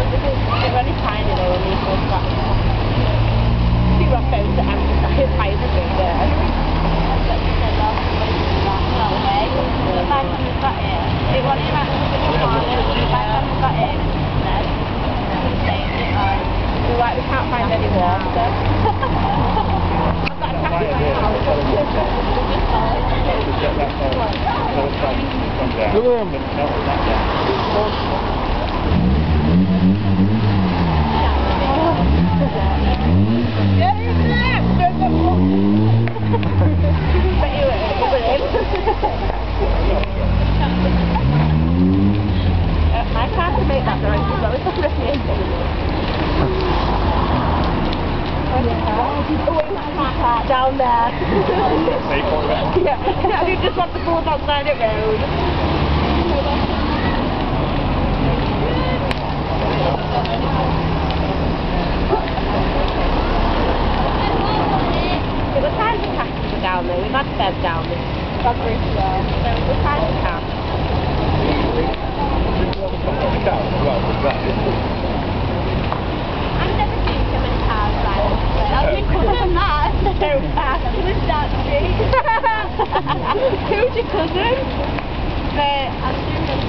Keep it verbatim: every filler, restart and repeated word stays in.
They're only tiny though when we go back. See what goes to Amazon, his highs are good there. It wasn't about We're like, we can't find any water. I've got a tap in my house. I can't make that noise, so it's not really down there. Yeah, yeah, you just want the bulldogs down the road. It was time to cast down there. We've had beds down there. That's very slow. So it was time to cast. I've never seen so many cars riding. I've been cousin that. So fast. Who's that street? Who's your cousin? But I'm